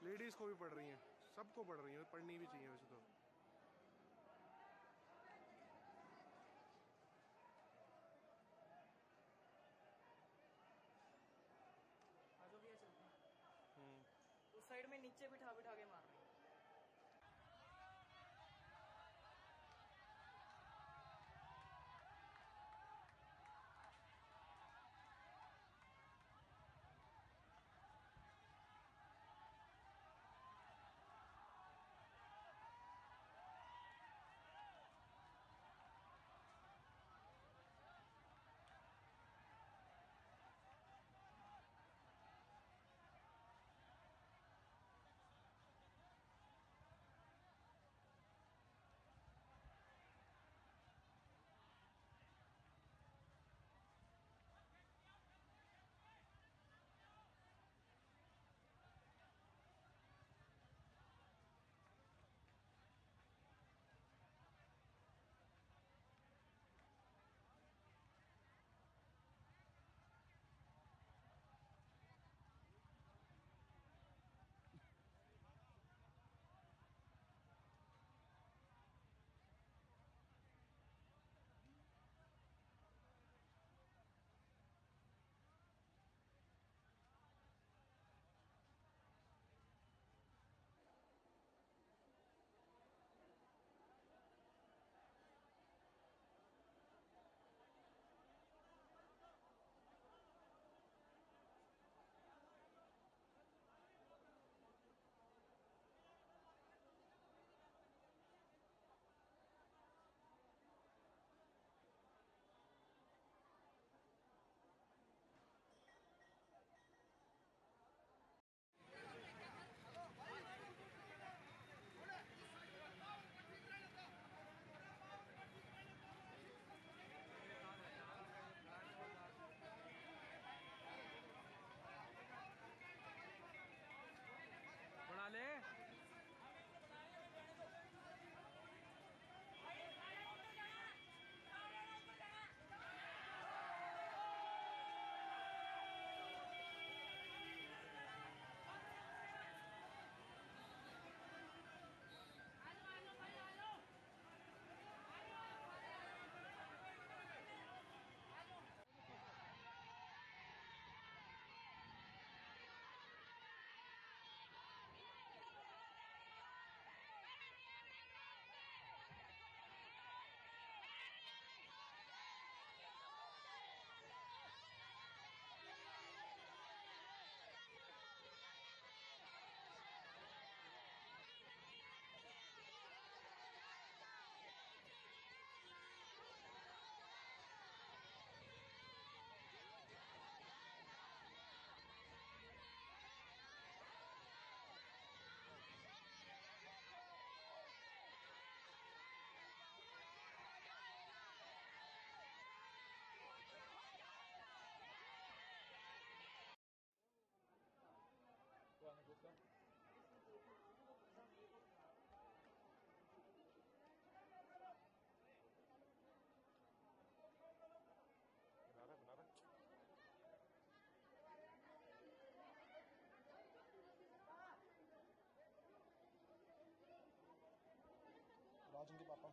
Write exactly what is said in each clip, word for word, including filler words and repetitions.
Ladies को भी पढ़ रही हैं, सबको पढ़ रही हैं, पढ़नी भी चाहिए वैसे तो। जो भी है चलते हैं। उस साइड में नीचे बिठा बिठा के मार रहे हैं। बना ले। Buona questa? बना रहा बना रहा राजन के पापा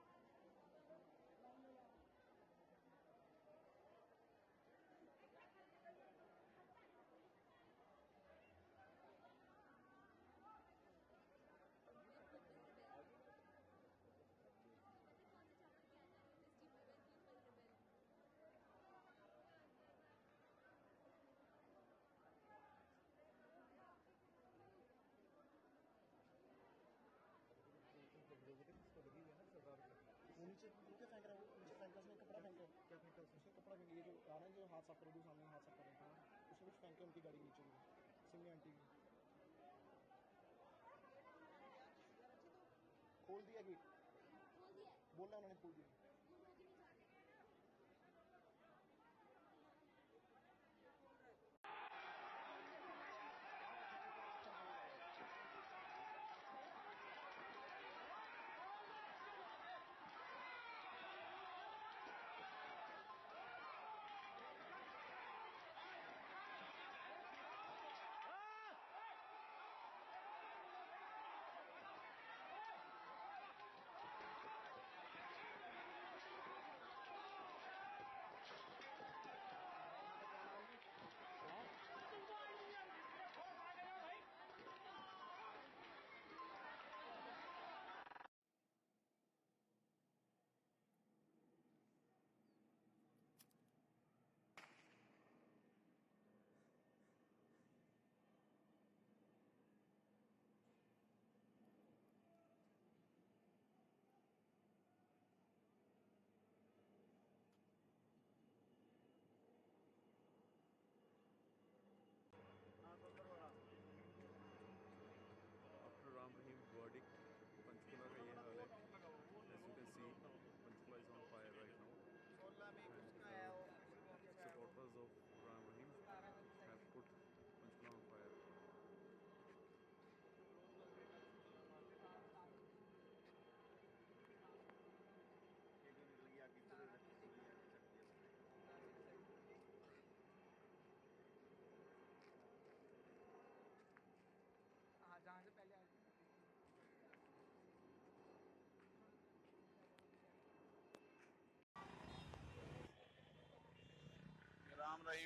इसको लगी हुई है ना सरदार के वो नीचे नीचे फेंक रहा है, वो नीचे फेंक रहा है, उसने कपड़ा फेंक रहा है। क्या फेंका उसने? उसने कपड़ा फेंक, ये जो आ रहा है, जो हाथ साफ कर रहे, सामने हाथ साफ कर रहे हैं, उसने कुछ फेंके उनकी गाड़ी के नीचे भी, सिमनी आंटी की। खोल दिया गेट, खोल दिया, बोल रहा उन्होंने खोल दिया। क्यों खोल के नहीं जा रहे?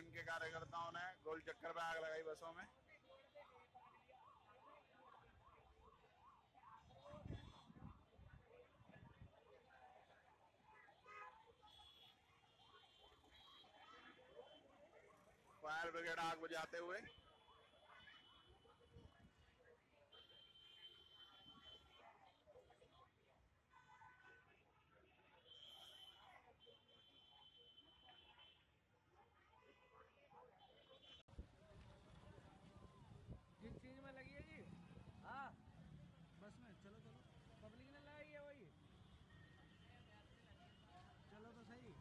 टीम के कार्यकर्ताओं ने गोल चक्कर में आग लगाई बसों में। फायर ब्रिगेड आग बुझाते हुए किस चीज में लगी है जी? हाँ बस में। चलो चलो, पब्लिक ने लगाई है वही। चलो तो सही।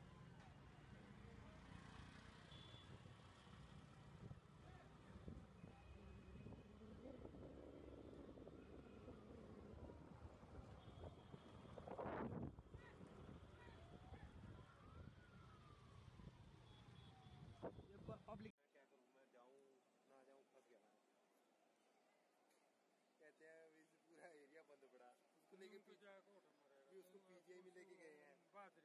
पब्लिक क्या करूं, मैं जाऊं ना जाऊं, फंस गया मैं। कहते हैं अभी से पूरा एरिया बंद पड़ा, उसको लेके पी भी उसको पीजीआई में लेके गए हैं। बड़े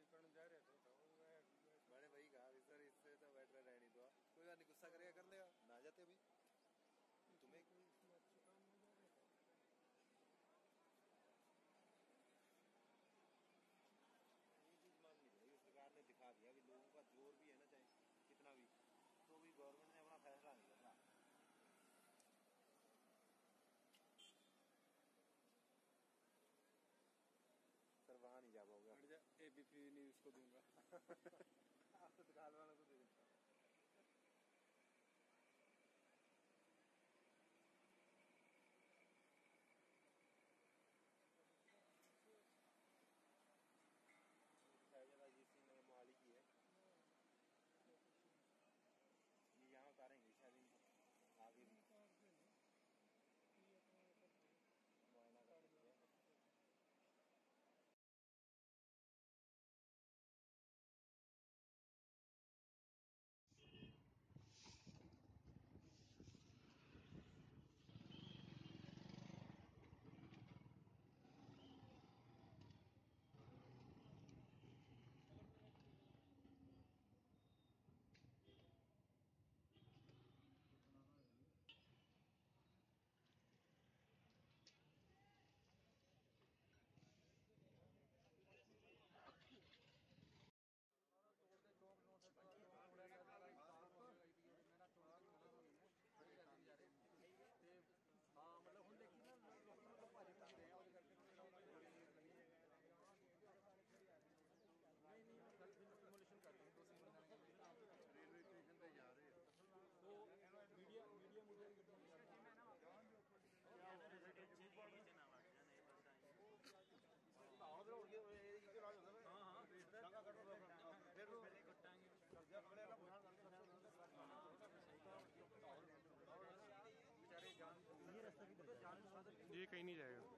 भाई कहा सर इससे तो बेटर रहने दो, कोई बात नहीं, गुस्सा करेगा कर लेगा, ना जाते अभी तुम्हें। ये चीज माननी पड़ेगी, सरकार ने दिखा दिया कि लोगों का जोर भी है ना, चाहे कितना भी, तो भी गवर्नमेंट ने अपना फैसला नहीं करना। सर वहाँ नहीं जा पाओगे, एबीपी न्यूज़ को दूंगा। आपको दुकान वालों को दे देता हूँ। मोहाली की है, ये यहाँ उतारेंगे शायद इनको आगे भी मुआयना करके। ये कहीं नहीं जाएगा।